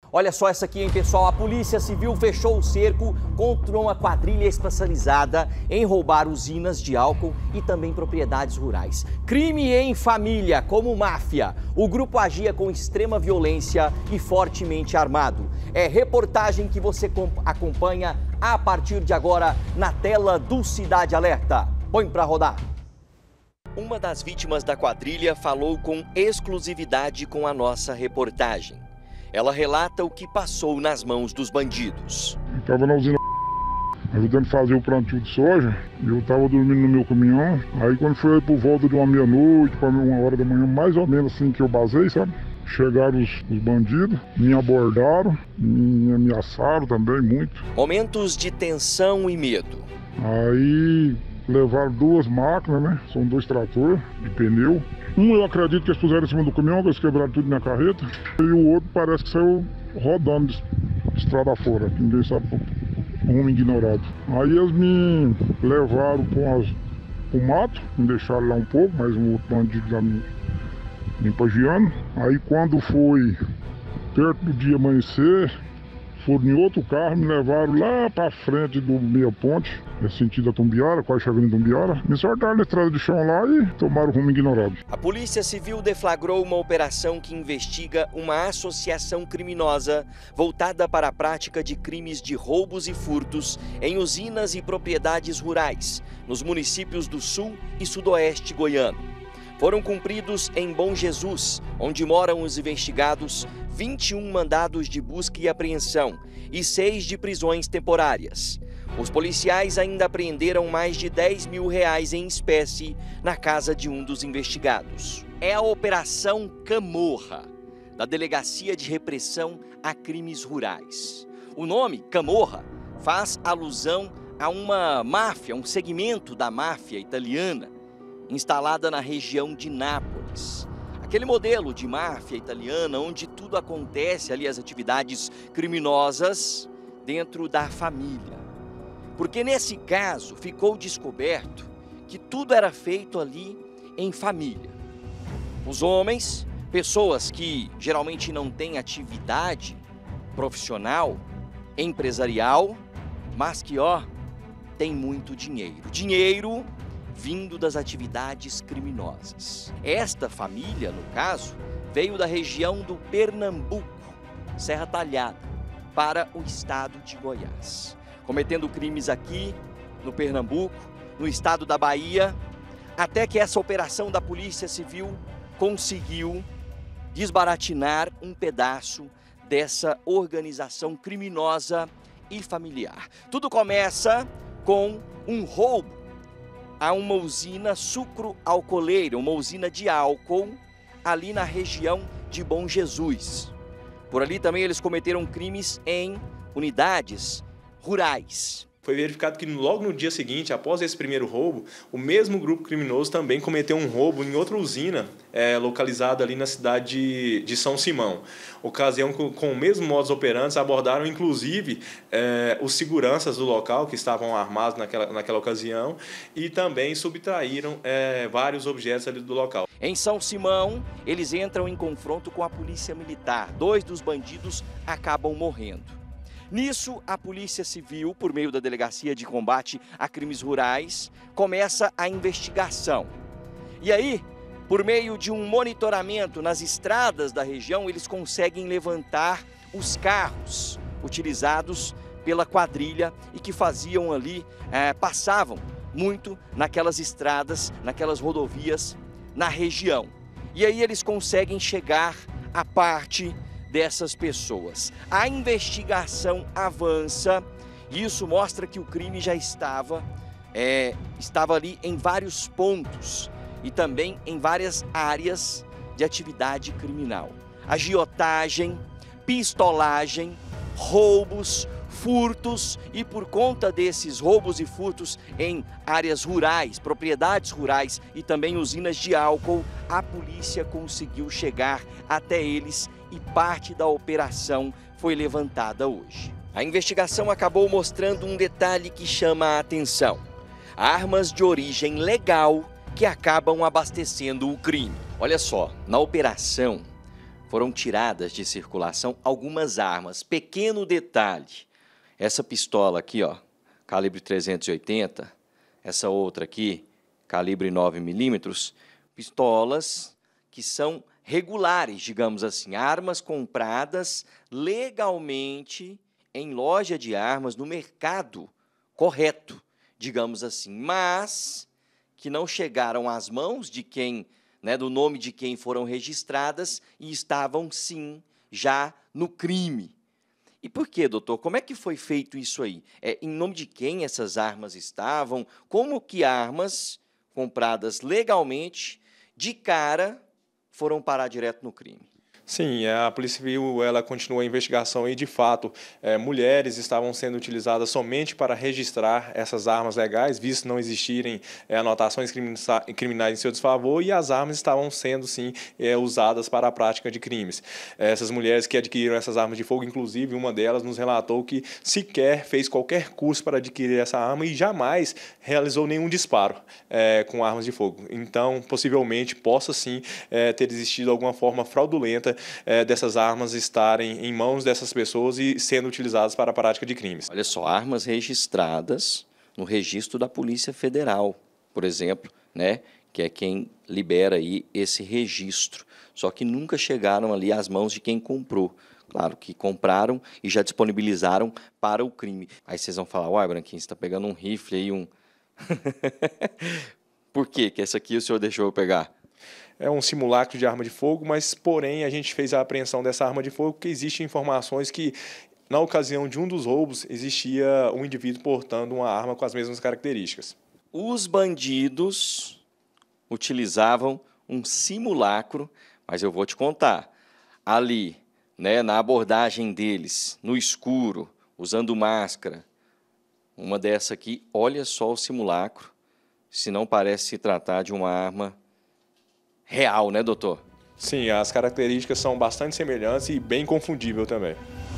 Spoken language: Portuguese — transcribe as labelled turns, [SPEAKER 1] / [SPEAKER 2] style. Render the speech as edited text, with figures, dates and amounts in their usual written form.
[SPEAKER 1] Olha só essa aqui, hein, pessoal? A Polícia Civil fechou o cerco contra uma quadrilha especializada em roubar usinas de álcool e também propriedades rurais. Crime em família, como máfia. O grupo agia com extrema violência e fortemente armado. É reportagem que você acompanha a partir de agora na tela do Cidade Alerta. Põe pra rodar. Uma das vítimas da quadrilha falou com exclusividade com a nossa reportagem. Ela relata o que passou nas mãos dos bandidos.
[SPEAKER 2] Eu estava na usina ajudando a fazer o plantio de soja e eu estava dormindo no meu caminhão. Aí quando foi por volta de uma meia-noite, para 1h da manhã, mais ou menos assim que eu basei, sabe? Chegaram os bandidos, me abordaram, me ameaçaram também muito.
[SPEAKER 1] Momentos de tensão e medo.
[SPEAKER 2] Aí levaram 2 máquinas, né? São 2 tratores de pneu. Um eu acredito que eles puseram em cima do caminhão, que eles quebraram tudo na carreta. E o outro parece que saiu rodando de estrada fora, que ninguém sabe, rumo ignorado. Aí eles me levaram para o mato, me deixaram lá um pouco, mas um outro bandido lá me empagiando. Aí quando foi perto do dia amanhecer, foram em outro carro, me levaram lá para frente do meia ponte, nesse sentido da Tumbiara, quase chegando em Tumbiara. Me soltaram na estrada de chão lá e tomaram rumo ignorado.
[SPEAKER 1] A Polícia Civil deflagrou uma operação que investiga uma associação criminosa voltada para a prática de crimes de roubos e furtos em usinas e propriedades rurais, nos municípios do Sul e Sudoeste goiano. Foram cumpridos em Bom Jesus, onde moram os investigados, 21 mandados de busca e apreensão e 6 de prisões temporárias. Os policiais ainda apreenderam mais de R$10 mil em espécie na casa de um dos investigados. É a Operação Camorra, da Delegacia de Repressão a Crimes Rurais. O nome, Camorra, faz alusão a uma máfia, um segmento da máfia italiana, instalada na região de Nápoles. Aquele modelo de máfia italiana onde tudo acontece ali, as atividades criminosas dentro da família. Porque nesse caso ficou descoberto que tudo era feito ali em família. Os homens, pessoas que geralmente não têm atividade profissional, empresarial, mas que tem muito dinheiro. Dinheiro vindo das atividades criminosas. Esta família, no caso, veio da região do Pernambuco, Serra Talhada, para o estado de Goiás, cometendo crimes aqui no Pernambuco, no estado da Bahia, até que essa operação da Polícia Civil conseguiu desbaratinar um pedaço dessa organização criminosa e familiar. Tudo começa com um roubo a uma usina sucroalcooleira, uma usina de álcool, ali na região de Bom Jesus. Por ali também eles cometeram crimes em unidades rurais.
[SPEAKER 3] Foi verificado que logo no dia seguinte, após esse primeiro roubo, o mesmo grupo criminoso também cometeu um roubo em outra usina, localizada ali na cidade de São Simão. Ocasião com o mesmo modus operandi, abordaram inclusive os seguranças do local, que estavam armados naquela ocasião, e também subtraíram vários objetos ali do local.
[SPEAKER 1] Em São Simão, eles entram em confronto com a polícia militar. 2 dos bandidos acabam morrendo. Nisso, a Polícia Civil, por meio da Delegacia de Combate a Crimes Rurais, começa a investigação. E aí, por meio de um monitoramento nas estradas da região, eles conseguem levantar os carros utilizados pela quadrilha e que faziam ali, passavam muito naquelas estradas, naquelas rodovias na região. E aí eles conseguem chegar à parte dessas pessoas. A investigação avança e isso mostra que o crime já estava ali em vários pontos e também em várias áreas de atividade criminal. Agiotagem, pistolagem, roubos, furtos, e por conta desses roubos e furtos em áreas rurais, propriedades rurais e também usinas de álcool, a polícia conseguiu chegar até eles e parte da operação foi levantada hoje. A investigação acabou mostrando um detalhe que chama a atenção: armas de origem legal que acabam abastecendo o crime. Olha só, na operação, foram tiradas de circulação algumas armas. Pequeno detalhe, essa pistola aqui, ó, calibre 380, essa outra aqui, calibre 9mm, pistolas que são regulares, digamos assim, armas compradas legalmente em loja de armas no mercado correto, digamos assim, mas que não chegaram às mãos de quem, né, do nome de quem foram registradas e estavam, sim, já no crime. E por quê, doutor? Como é que foi feito isso aí? Em nome de quem essas armas estavam? Como que armas compradas legalmente, de cara, foram parar direto no crime?
[SPEAKER 3] Sim, a Polícia Civil ela continua a investigação e, de fato, mulheres estavam sendo utilizadas somente para registrar essas armas legais, visto não existirem anotações criminais em seu desfavor, e as armas estavam sendo, sim, usadas para a prática de crimes. Essas mulheres que adquiriram essas armas de fogo, inclusive, uma delas nos relatou que sequer fez qualquer curso para adquirir essa arma e jamais realizou nenhum disparo com armas de fogo. Então, possivelmente, possa, sim, ter existido alguma forma fraudulenta dessas armas estarem em mãos dessas pessoas e sendo utilizadas para a prática de crimes.
[SPEAKER 1] Olha só, armas registradas no registro da Polícia Federal, por exemplo, né, que é quem libera aí esse registro. Só que nunca chegaram ali às mãos de quem comprou. Claro que compraram e já disponibilizaram para o crime. Aí vocês vão falar, uai, Branquinho, você está pegando um rifle aí, um... Por quê que essa aqui o senhor deixou eu pegar?
[SPEAKER 3] É um simulacro de arma de fogo, mas, porém, a gente fez a apreensão dessa arma de fogo porque existem informações que, na ocasião de um dos roubos, existia um indivíduo portando uma arma com as mesmas características.
[SPEAKER 1] Os bandidos utilizavam um simulacro, mas eu vou te contar, ali, né, na abordagem deles, no escuro, usando máscara, uma dessa aqui, olha só o simulacro, se não parece se tratar de uma arma real, né, doutor?
[SPEAKER 3] Sim, as características são bastante semelhantes e bem confundível também.